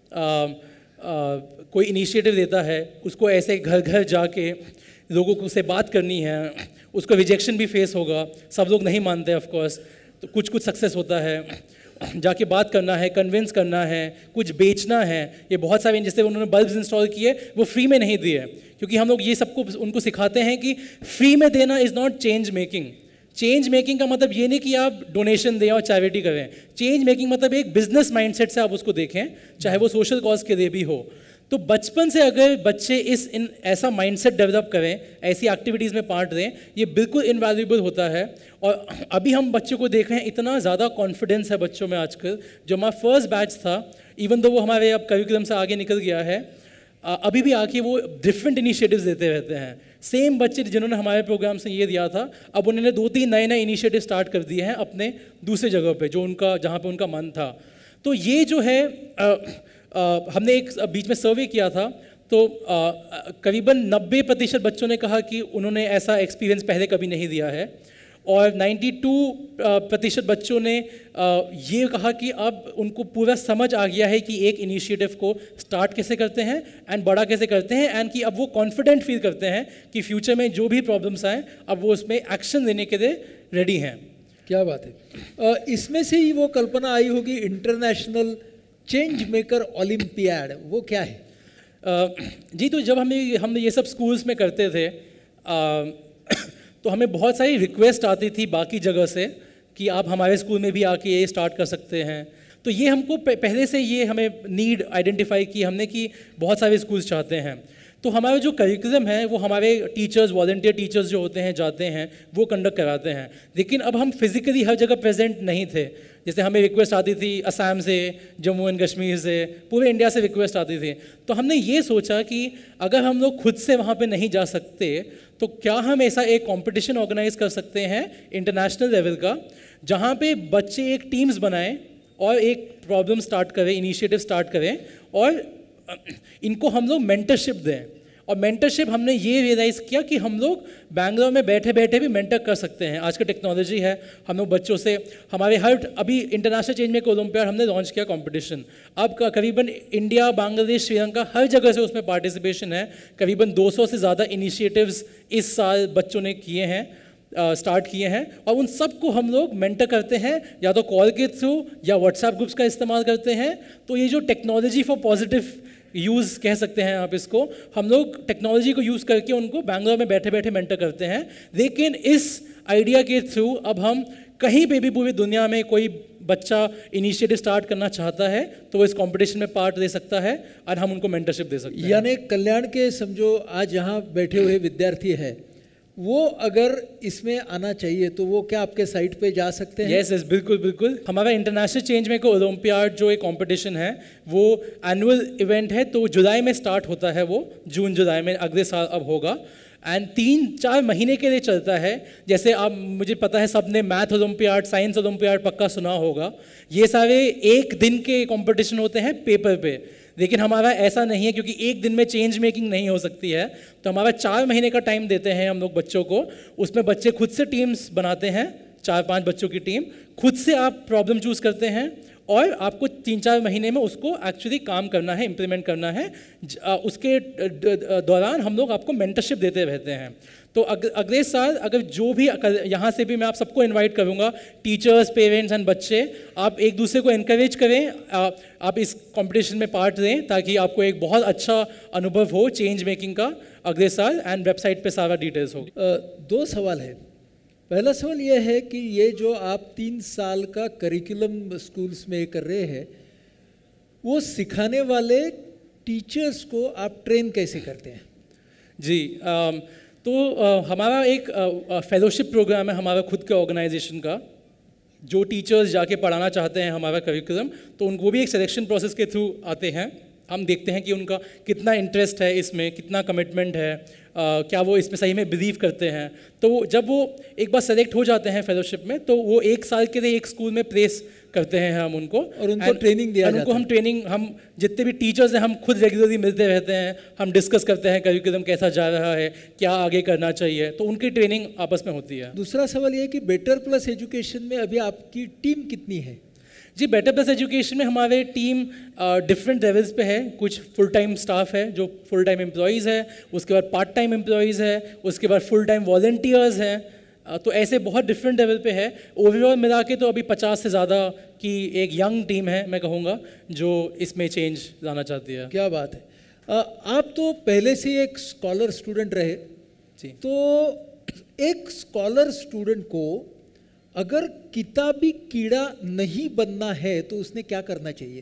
कोई इनिशिएटिव देता है, उसको ऐसे घर घर जाके लोगों को से बात करनी है, उसको रिजेक्शन भी फेस होगा, सब लोग नहीं मानते ऑफ कोर्स, तो कुछ कुछ सक्सेस होता है, जाके बात करना है, कन्विंस करना है, कुछ बेचना है। ये बहुत सारे, जैसे उन्होंने बल्ब्स इंस्टॉल किए वो फ्री में नहीं दिए, क्योंकि हम लोग ये सबको उनको सिखाते हैं कि फ्री में देना is not change making. Change making का मतलब ये नहीं कि आप डोनेशन दें और चैरिटी करें। चेंज मेकिंग मतलब एक बिजनेस माइंडसेट से आप उसको देखें, चाहे वो सोशल कॉज के लिए भी हो। तो बचपन से अगर बच्चे ऐसा माइंडसेट डेवलप करें, ऐसी एक्टिविटीज़ में पार्ट दें, ये बिल्कुल इनवैल्यूएबल होता है। और अभी हम बच्चों को देख रहे हैं, इतना ज़्यादा कॉन्फिडेंस है बच्चों में आजकल। जो हमारा फर्स्ट बैच था, इवन दो वो हमारे अब करिकुलम से आगे निकल गया है, अभी भी आके वो डिफरेंट इनिशिएटिव्स देते रहते हैं। सेम बच्चे जिन्होंने हमारे प्रोग्राम से ये दिया था, अब उन्होंने 2-3 नए इनिशिएटिव स्टार्ट कर दिए हैं अपने दूसरे जगह पे, जहाँ पे उनका मन था। तो ये जो है हमने एक बीच में सर्वे किया था, तो करीबन 90% बच्चों ने कहा कि उन्होंने ऐसा एक्सपीरियंस पहले कभी नहीं दिया है, और 92% बच्चों ने ये कहा कि अब उनको पूरा समझ आ गया है कि एक इनिशिएटिव को स्टार्ट कैसे करते हैं एंड बड़ा कैसे करते हैं, एंड कि अब वो कॉन्फिडेंट फील करते हैं कि फ्यूचर में जो भी प्रॉब्लम्स आएँ अब वो उसमें एक्शन लेने के लिए रेडी हैं। क्या बात है। इसमें से ही वो कल्पना आई होगी इंटरनेशनल चेंज मेकर ओलंपियाड, वो क्या है? जी, तो जब हम ये सब स्कूल्स में करते थे तो हमें बहुत सारी रिक्वेस्ट आती थी बाकी जगह से कि आप हमारे स्कूल में भी आके ये स्टार्ट कर सकते हैं। तो ये हमको पहले से ये हमें नीड आइडेंटिफाई की हमने कि बहुत सारे स्कूल्स चाहते हैं। तो हमारा जो करिकुलम है वो हमारे टीचर्स, वॉलंटियर टीचर्स जो होते हैं जाते हैं, वो कंडक्ट कराते हैं। लेकिन अब हम फिजिकली हर जगह प्रेजेंट नहीं थे। जैसे हमें रिक्वेस्ट आती थी असम से, जम्मू एंड कश्मीर से, पूरे इंडिया से रिक्वेस्ट आती थी। तो हमने ये सोचा कि अगर हम लोग खुद से वहाँ पे नहीं जा सकते तो क्या हम ऐसा एक कंपटीशन ऑर्गेनाइज कर सकते हैं इंटरनेशनल लेवल का, जहाँ पे बच्चे एक टीम्स बनाएं और एक प्रॉब्लम स्टार्ट करें, इनिशिएटिव स्टार्ट करें, और इनको हम लोग मेंटरशिप दें। और मेंटरशिप हमने ये रियलाइज़ किया कि हम लोग बैंगलोर में बैठे बैठे भी मेंटर कर सकते हैं। आज का टेक्नोलॉजी है, हम लोग बच्चों से हमारे अभी इंटरनेशनल चेंज मेकर ओलंपियाड हमने लॉन्च किया कंपटीशन। अब करीबन इंडिया, बांग्लादेश, श्रीलंका हर जगह से उसमें पार्टिसिपेशन है। करीबन 200 से ज़्यादा इनिशिएटिव्स इस साल बच्चों ने किए हैं, स्टार्ट किए हैं, और उन सबको हम लोग मेंटर करते हैं, या तो कॉल के थ्रू या व्हाट्सएप ग्रुप्स का इस्तेमाल करते हैं। तो ये जो टेक्नोलॉजी फॉर पॉजिटिव यूज़ कह सकते हैं आप इसको, हम लोग टेक्नोलॉजी को यूज़ करके उनको बैंगलोर में बैठे बैठे मेंटर करते हैं। लेकिन इस आइडिया के थ्रू अब हम कहीं पे भी पूरी दुनिया में कोई बच्चा इनिशिएटिव स्टार्ट करना चाहता है तो वो इस कंपटीशन में पार्ट ले सकता है और हम उनको मेंटरशिप दे सकते हैं। यानी कल्याण के समझो आज यहाँ बैठे हुए विद्यार्थी है, वो अगर इसमें आना चाहिए तो वो क्या आपके साइट पे जा सकते हैं? यस, बिल्कुल बिल्कुल। हमारा इंटरनेशनल चेंज मेकर ओलंपियाड जो एक कंपटीशन है वो एनुअल इवेंट है, तो जुलाई में स्टार्ट होता है, वो जून जुलाई में अगले साल अब होगा, एंड 3-4 महीने के लिए चलता है। जैसे आप, मुझे पता है सबने मैथ ओलंपियाड, साइंस ओलंपियाड पक्का सुना होगा। ये सारे एक दिन के कंपटीशन होते हैं पेपर पे, लेकिन हमारा ऐसा नहीं है, क्योंकि एक दिन में चेंज मेकिंग नहीं हो सकती है। तो हमारा 4 महीने का टाइम देते हैं हम लोग बच्चों को। उसमें बच्चे खुद से टीम्स बनाते हैं, 4-5 बच्चों की टीम, खुद से आप प्रॉब्लम चूज़ करते हैं और आपको 3-4 महीने में उसको एक्चुअली काम करना है, इम्प्लीमेंट करना है। उसके दौरान हम लोग आपको मेंटरशिप देते रहते हैं। तो अगले साल अगर जो भी यहाँ से भी मैं आप सबको इनवाइट करूँगा, टीचर्स, पेरेंट्स एंड बच्चे, आप एक दूसरे को इनकरेज करें, आप इस कंपटीशन में पार्ट लें ताकि आपको एक बहुत अच्छा अनुभव हो चेंज मेकिंग का अगले साल। एंड वेबसाइट पे सारा डिटेल्स हो। 2 सवाल है। पहला सवाल ये है कि ये जो आप 3 साल का करिकुलम स्कूल्स में कर रहे हैं, वो सिखाने वाले टीचर्स को आप ट्रेन कैसे करते हैं? जी, तो हमारा एक फेलोशिप प्रोग्राम है हमारा खुद के ऑर्गेनाइजेशन का। जो टीचर्स जाके पढ़ाना चाहते हैं हमारा करिकुलम, तो उनको भी एक सिलेक्शन प्रोसेस के थ्रू आते हैं। हम देखते हैं कि उनका कितना इंटरेस्ट है इसमें, कितना कमिटमेंट है, क्या वो इसमें सही में बिलीव करते हैं। तो जब वो एक बार सेलेक्ट हो जाते हैं फेलोशिप में, तो वो 1 साल के लिए एक स्कूल में प्लेस करते हैं हम उनको, और उनको ट्रेनिंग दिया जाता है। हम ट्रेनिंग, हम जितने भी टीचर्स हैं हम खुद रेगुलरली मिलते रहते हैं, हम डिस्कस करते हैं करिकुलम कैसा जा रहा है, क्या आगे करना चाहिए, तो उनकी ट्रेनिंग आपस में होती है। दूसरा सवाल ये है कि बेटर प्लस एजुकेशन में अभी आपकी टीम कितनी है? जी, बेटर प्लस एजुकेशन में हमारे टीम डिफरेंट लेवल्स पे है। कुछ फुल टाइम स्टाफ है जो फुल टाइम एम्प्लॉयज़ है, उसके बाद पार्ट टाइम एम्प्लॉयज़ है, उसके बाद फुल टाइम वॉलंटियर्स हैं। तो ऐसे बहुत डिफरेंट लेवल पे है। ओवरऑल मिला के तो अभी 50 से ज़्यादा की एक यंग टीम है, मैं कहूँगा, जो इसमें चेंज लाना चाहती है। क्या बात है। आप तो पहले से एक स्कॉलर स्टूडेंट रहे जी। तो एक स्कॉलर स्टूडेंट को अगर किताबी कीड़ा नहीं बनना है तो उसने क्या करना चाहिए?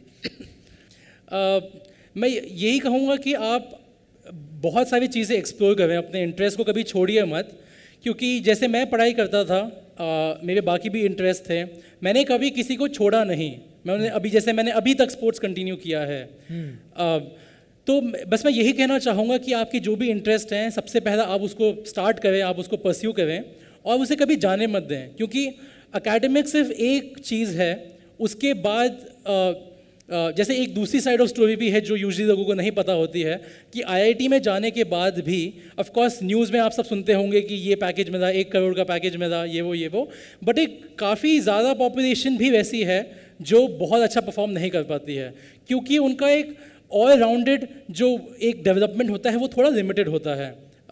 मैं यही कहूँगा कि आप बहुत सारी चीज़ें एक्सप्लोर करें, अपने इंटरेस्ट को कभी छोड़िए मत। क्योंकि जैसे मैं पढ़ाई करता था, मेरे बाकी भी इंटरेस्ट थे, मैंने कभी किसी को छोड़ा नहीं। मैंने अभी तक स्पोर्ट्स कंटिन्यू किया है। तो बस मैं यही कहना चाहूँगा कि आपकी जो भी इंटरेस्ट हैं, सबसे पहला आप उसको स्टार्ट करें, आप उसको परस्यू करें और उसे कभी जाने मत दें। क्योंकि एकेडमिक सिर्फ एक चीज़ है, उसके बाद जैसे एक दूसरी साइड ऑफ स्टोरी भी है जो यूजुअली लोगों को नहीं पता होती है कि आईआईटी में जाने के बाद भी, ऑफ कोर्स न्यूज़ में आप सब सुनते होंगे कि ये पैकेज मिला, 1 करोड़ का पैकेज मिला, ये वो, बट एक काफ़ी ज़्यादा पॉपुलेशन भी वैसी है जो बहुत अच्छा परफॉर्म नहीं कर पाती है, क्योंकि उनका एक ऑल राउंडेड जो एक डेवलपमेंट होता है वो थोड़ा लिमिटेड होता है।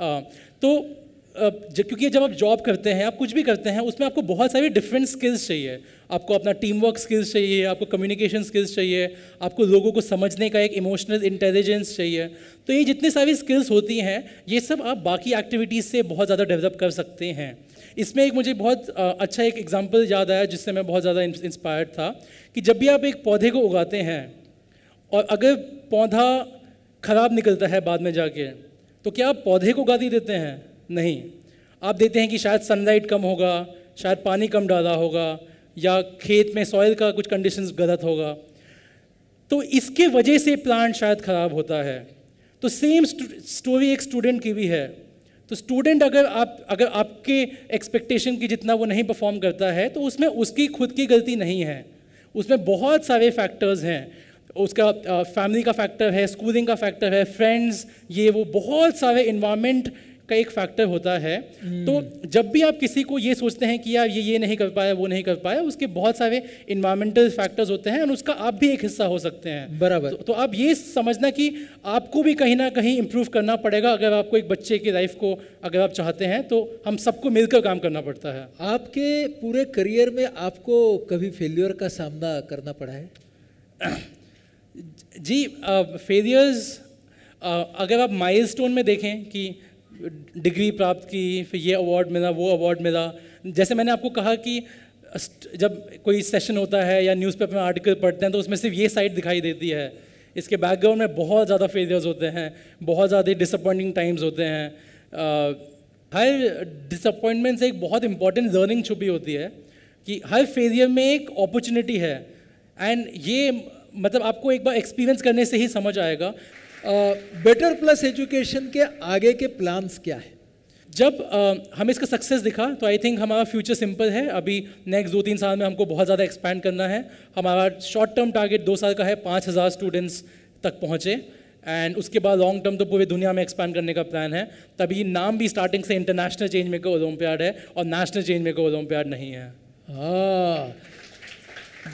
क्योंकि जब आप जॉब करते हैं, आप कुछ भी करते हैं, उसमें आपको बहुत सारी डिफरेंट स्किल्स चाहिए। आपको अपना टीम वर्क स्किल्स चाहिए, आपको कम्युनिकेशन स्किल्स चाहिए, आपको लोगों को समझने का एक इमोशनल इंटेलिजेंस चाहिए। तो ये जितनी सारी स्किल्स होती हैं, ये सब आप बाकी एक्टिविटीज़ से बहुत ज़्यादा डेवलप कर सकते हैं। इसमें एक मुझे बहुत अच्छा एक एग्जाम्पल याद आया जिससे मैं बहुत ज़्यादा इंस्पायर्ड था, कि जब भी आप एक पौधे को उगाते हैं और अगर पौधा ख़राब निकलता है बाद में जाके, तो क्या आप पौधे को गाली देते हैं? नहीं, आप देते हैं कि शायद सनलाइट कम होगा, शायद पानी कम डाला होगा, या खेत में सॉइल का कुछ कंडीशंस गलत होगा, तो इसके वजह से प्लांट शायद ख़राब होता है। तो सेम स्टोरी एक स्टूडेंट की भी है। तो स्टूडेंट अगर आपके एक्सपेक्टेशन की जितना वो नहीं परफॉर्म करता है, तो उसमें उसकी खुद की गलती नहीं है, उसमें बहुत सारे फैक्टर्स हैं। उसका फैमिली का फैक्टर है, स्कूलिंग का फैक्टर है, फ्रेंड्स, ये वो बहुत सारे इन्वायरमेंट का एक फैक्टर होता है। तो जब भी आप किसी को ये सोचते हैं कि यार ये नहीं कर पाया, वो नहीं कर पाया, उसके बहुत सारे इन्वायरमेंटल फैक्टर्स होते हैं और उसका आप भी एक हिस्सा हो सकते हैं। बराबर। तो आप ये समझना कि आपको भी कहीं ना कहीं इम्प्रूव करना पड़ेगा। अगर आपको एक बच्चे की लाइफ को अगर आप चाहते हैं, तो हम सबको मिलकर काम करना पड़ता है। आपके पूरे करियर में आपको कभी फेल्योर का सामना करना पड़ा है? जी, फेलियर्स अगर आप माइलस्टोन में देखें कि डिग्री प्राप्त की, फिर ये अवार्ड मिला, वो अवार्ड मिला, जैसे मैंने आपको कहा कि जब कोई सेशन होता है या न्यूज़पेपर में आर्टिकल पढ़ते हैं तो उसमें सिर्फ ये साइड दिखाई देती है, इसके बैकग्राउंड में बहुत ज़्यादा फेलियर्स होते हैं, बहुत ज़्यादा डिसअपॉइंटिंग टाइम्स होते हैं। हर डिसअपॉइंटमेंट से एक बहुत इंपॉर्टेंट लर्निंग छुपी होती है कि हर फेलियर में एक अपॉर्चुनिटी है। एंड ये मतलब आपको एक बार एक्सपीरियंस करने से ही समझ आएगा। बेटर प्लस एजुकेशन के आगे के प्लान्स क्या है? जब हमें इसका सक्सेस दिखा तो आई थिंक हमारा फ्यूचर सिंपल है। अभी नेक्स्ट 2-3 साल में हमको बहुत ज़्यादा एक्सपैंड करना है। हमारा शॉर्ट टर्म टारगेट 2 साल का है, 5000 स्टूडेंट्स तक पहुँचे, एंड उसके बाद लॉन्ग टर्म तो पूरी दुनिया में एक्सपैंड करने का प्लान है। तभी नाम भी स्टार्टिंग से इंटरनेशनल चेंज मेकर ओलंपियाड है और नेशनल चेंज मेकर ओलंपियाड नहीं है। हाँ,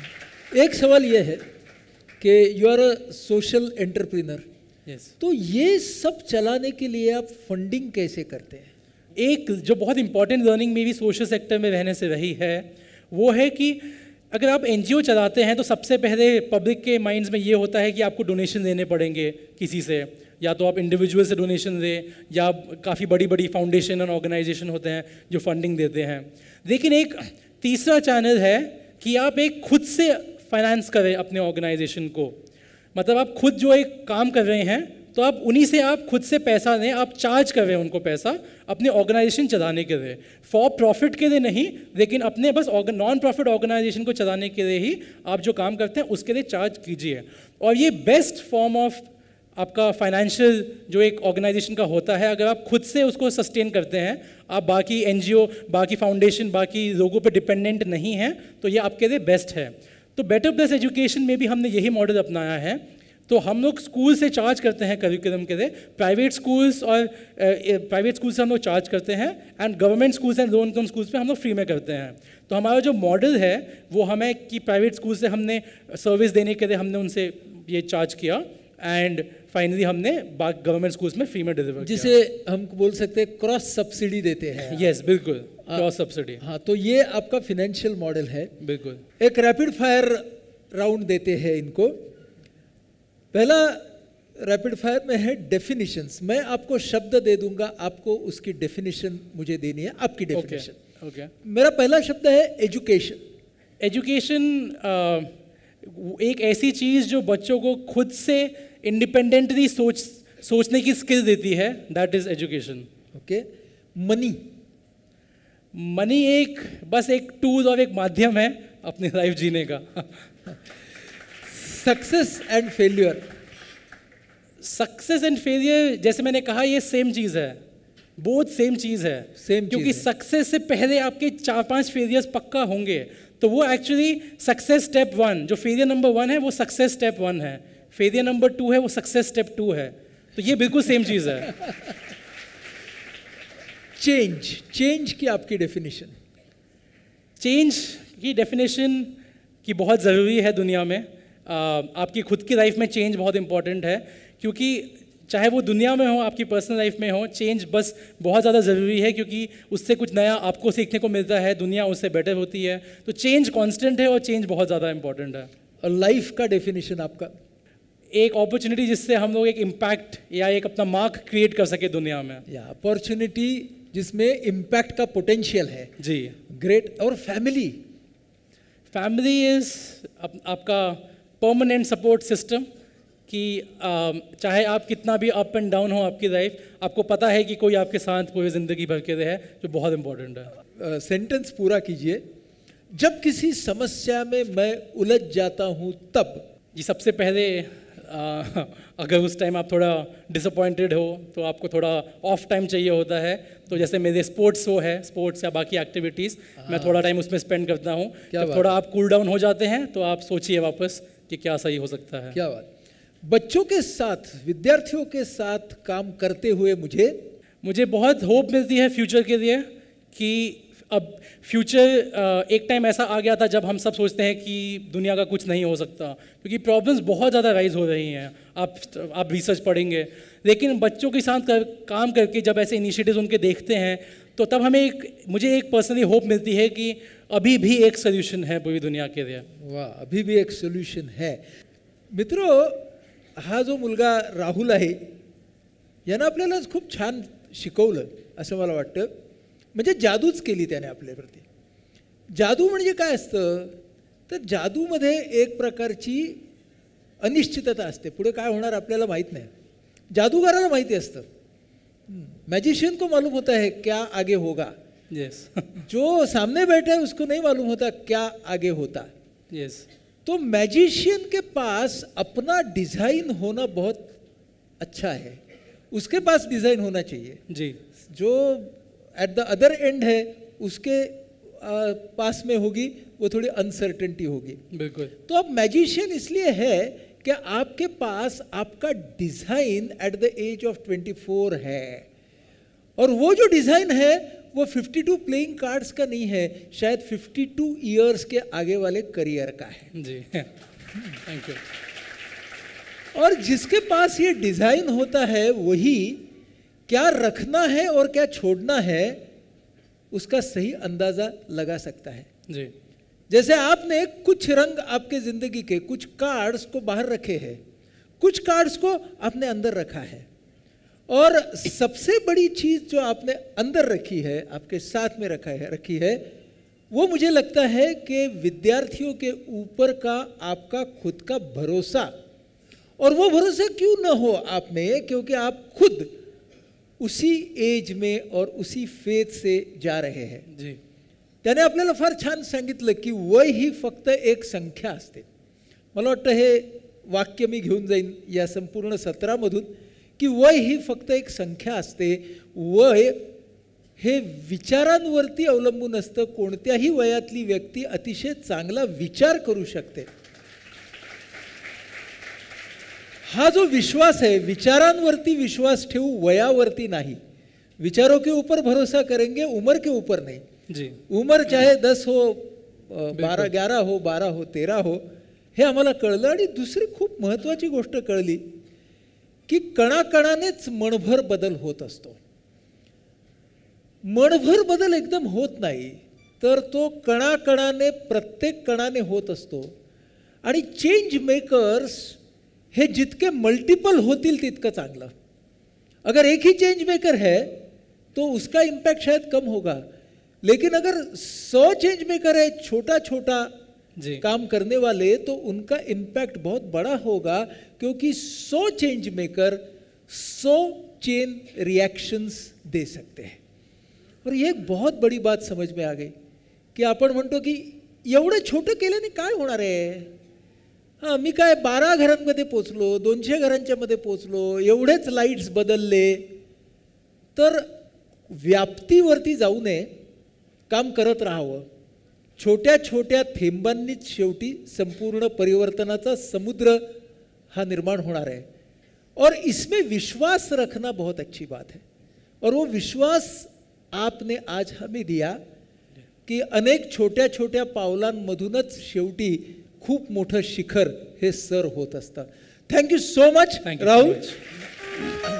एक सवाल ये है कि you are a social entrepreneur, तो ये सब चलाने के लिए आप फंडिंग कैसे करते हैं? एक जो बहुत इंपॉर्टेंट लर्निंग मेरी सोशल सेक्टर में रहने से रही है वो है कि अगर आप एनजीओ चलाते हैं तो सबसे पहले पब्लिक के माइंड्स में ये होता है कि आपको डोनेशन देने पड़ेंगे किसी से, या तो आप इंडिविजुअल से डोनेशन दें या काफ़ी बड़ी बड़ी फाउंडेशन और ऑर्गेनाइजेशन होते हैं जो फंडिंग देते हैं। लेकिन एक तीसरा चैनल है कि आप एक खुद से फाइनेंस करें अपने ऑर्गेनाइजेशन को, मतलब आप खुद जो एक काम कर रहे हैं तो आप उन्हीं से आप खुद से पैसा दें, आप चार्ज कर रहे हैं उनको पैसा अपने ऑर्गेनाइजेशन चलाने के लिए, फॉर प्रॉफिट के लिए नहीं, लेकिन अपने बस नॉन प्रॉफिट ऑर्गेनाइजेशन को चलाने के लिए ही आप जो काम करते हैं उसके लिए चार्ज कीजिए। और ये बेस्ट फॉर्म ऑफ आपका फाइनेंशियल जो एक ऑर्गेनाइजेशन का होता है, अगर आप खुद से उसको सस्टेन करते हैं, आप बाकी एनजीओ, बाकी फाउंडेशन, बाकी लोगों पर डिपेंडेंट नहीं हैं, तो ये आपके लिए बेस्ट है। तो बेटर प्लस एजुकेशन में भी हमने यही मॉडल अपनाया है। तो हम लोग स्कूल से चार्ज करते हैं करिकुलम के लिए, प्राइवेट स्कूल्स और प्राइवेट स्कूल से हम लोग चार्ज करते हैं, and government schools and low income schools पे हम लोग फ्री में करते हैं। तो हमारा जो मॉडल है वो हमें कि प्राइवेट स्कूल से हमने सर्विस देने के लिए हमने उनसे ये चार्ज किया, एंड फाइनली हमने गवर्नमेंट स्कूल्स में फ्री में डिलीवर किया, जिसे हम बोल सकते हैं क्रॉस सब्सिडी देते हैं। यस, बिल्कुल, क्रॉस सब्सिडी। हाँ, तो ये आपका फिनेंशियल मॉडल है। बिल्कुल। एक रैपिड फायर राउंड देते हैं इनको। पहला रैपिड फायर में है डेफिनेशंस। मैं आपको शब्द दे दूंगा, आपको उसकी डेफिनेशन मुझे देनी है, आपकी डेफिनेशन। ओके। मेरा पहला शब्द है एजुकेशन। एजुकेशन एक ऐसी चीज़ जो बच्चों को खुद से इंडिपेंडेंटली सोचने की स्किल देती है, that is education. Okay. Money. Money बस एक टूल और एक माध्यम है अपनी लाइफ जीने का। Success and failure. Success and failure, जैसे मैंने कहा, ये सेम चीज़ है, बोथ सेम चीज़ है। क्योंकि सक्सेस से पहले आपके 4-5 फेलियर्स पक्का होंगे, तो वो एक्चुअली सक्सेस स्टेप 1, जो फेलियर नंबर 1 है वो सक्सेस स्टेप 1 है, फेलियर नंबर 2 है वो सक्सेस स्टेप 2 है। तो ये बिल्कुल सेम चीज़ है। चेंज की आपकी डेफिनेशन। चेंज की डेफिनेशन की बहुत ज़रूरी है दुनिया में। आपकी खुद की लाइफ में चेंज बहुत इंपॉर्टेंट है, क्योंकि चाहे वो दुनिया में हो, आपकी पर्सनल लाइफ में हो, चेंज बस बहुत ज़्यादा ज़रूरी है, क्योंकि उससे कुछ नया आपको सीखने को मिलता है, दुनिया उससे बेटर होती है। तो चेंज कांस्टेंट है और चेंज बहुत ज़्यादा इंपॉर्टेंट है। और लाइफ का डेफिनेशन आपका? एक अपॉर्चुनिटी जिससे हम लोग एक इम्पैक्ट या एक अपना मार्क क्रिएट कर सके दुनिया में। या अपॉर्चुनिटी जिसमें इम्पैक्ट का पोटेंशियल है। जी, ग्रेट। और फैमिली? फैमिली इज़ आपका परमानेंट सपोर्ट सिस्टम, कि चाहे आप कितना भी अप एंड डाउन हो आपकी लाइफ, आपको पता है कि कोई आपके साथ पूरी ज़िंदगी भर के है, जो बहुत इंपॉर्टेंट है। सेंटेंस पूरा कीजिए। जब किसी समस्या में मैं उलझ जाता हूँ तब? जी, सबसे पहले अगर उस टाइम आप थोड़ा डिसअपॉइंटेड हो तो आपको थोड़ा ऑफ टाइम चाहिए होता है। तो जैसे मेरे स्पोर्ट्स शो है, स्पोर्ट्स या बाकी एक्टिविटीज़, मैं थोड़ा टाइम उसमें स्पेंड करता हूँ। जब थोड़ा आप कूल डाउन हो जाते हैं तो आप सोचिए वापस कि क्या सही हो सकता है। क्या बात। बच्चों के साथ, विद्यार्थियों के साथ काम करते हुए मुझे बहुत होप मिलती है फ्यूचर के लिए, कि अब फ्यूचर एक टाइम ऐसा आ गया था जब हम सब सोचते हैं कि दुनिया का कुछ नहीं हो सकता, क्योंकि प्रॉब्लम्स बहुत ज़्यादा राइज हो रही हैं। आप रिसर्च पढ़ेंगे, लेकिन बच्चों के साथ काम करके जब ऐसे इनिशिएटिव्स उनके देखते हैं तो तब मुझे एक पर्सनली होप मिलती है कि अभी भी एक सोल्यूशन है पूरी दुनिया के लिए। वाह, अभी भी एक सोल्यूशन है। मित्रों, हा जो मुलगा राहुल आहे यानं आपल्याला खूप छान शिकवलं असं मला वाटतं। म्हणजे जादूच केली त्याने आपल्यावरती। जादू म्हणजे काय असतं, तर जादूमध्ये एक प्रकारची अनिश्चितता असते, पुढे काय होणार आपल्याला माहीत नाही। जादूगाराला माहिती असतं, मैजिशियन को मालूम होता है क्या आगे होगा। यस। जो सामने बैठा है उसको नहीं मालूम होता क्या आगे होता। यस। तो मैजिशियन के पास अपना डिज़ाइन होना बहुत अच्छा है, उसके पास डिज़ाइन होना चाहिए। जी। जो एट द अदर एंड है उसके पास में होगी वो थोड़ी अनसर्टेनिटी होगी। बिल्कुल। तो अब मैजिशियन इसलिए है कि आपके पास आपका design at the age of 24 है, और वो जो डिज़ाइन है वो 52 प्लेइंग कार्ड्स का नहीं है, शायद 52 इयर्स के आगे वाले करियर का है। जी थैंक यू। और जिसके पास ये डिजाइन होता है वही क्या रखना है और क्या छोड़ना है उसका सही अंदाजा लगा सकता है। जी जैसे आपने कुछ रंग आपके जिंदगी के कुछ कार्ड्स को बाहर रखे हैं, कुछ कार्ड्स को आपने अंदर रखा है, और सबसे बड़ी चीज जो आपने अंदर रखी है, आपके साथ में रखी है, वो मुझे लगता है कि विद्यार्थियों के ऊपर का आपका खुद का भरोसा। और वो भरोसा क्यों ना हो आप में, क्योंकि आप खुद उसी एज में और उसी फेथ से जा रहे हैं। जी त्याने आपल्याला फार छान सांगितलं की वय ही फक्त एक संख्या असते. मला वाटतं हे वाक्य मी घेऊन जाईन या संपूर्ण सत्रामधून की वय ही फक्त एक संख्या असते. वय हे विचारांवरती अवलंबून असतं. कोणत्याही वयातली व्यक्ती अतिशय चांगला विचार करू शकते. हा जो विश्वास है, विचारांवरती विश्वास ठेवू, वयावरती नाही. विचारों के ऊपर भरोसा करेंगे, उम्र के ऊपर नहीं. जी उम्र चाहे 10 हो, 12, 11 हो, 12 हो, 13 हो, हे आम्हाला कळलं. आणि दुसरी खूप महत्त्वाची गोष्ट कळली की कणाकणानेच मनभर बदल होत असतो. मनभर बदल एकदम होत नाही, तर तो कणाकणाने, प्रत्येक कणाने होत असतो. आणि चेंज मेकर्स हे जितके मल्टीपल होतील तितकं चांगलं. अगर एक ही चेंज मेकर है तो उसका इम्पैक्ट शायद कम होगा, लेकिन अगर 100 चेंज मेकर है, छोटा छोटा काम करने वाले, तो उनका इम्पैक्ट बहुत बड़ा होगा. क्योंकि 100 चेंज मेकर 100 चेन रिएक्शंस दे सकते हैं. और ये एक बहुत बड़ी बात समझ में आ गई की आपण म्हणतो की एवढं छोटं केल्याने काय होणार आहे. हां, मी काय 12 घरांमध्ये पोचलो, 200 घरांच्या मध्ये पोचलो, एवढेच लाईट्स बदलले. तर व्याप्तीवरती जाऊ नये, काम करत राहावं. छोट्या छोट्या थेंबांनीच शेवटी संपूर्ण परिवर्तनाचा समुद्र हा निर्माण होणार है. और इसमें विश्वास रखना बहुत अच्छी बात है. और वो विश्वास आपने आज हमें दिया कि अनेक छोट्या छोट्या पावलांमधूनच शेवटी खूप मोठं शिखर हे सर होत असतं. Thank you so much Rahul.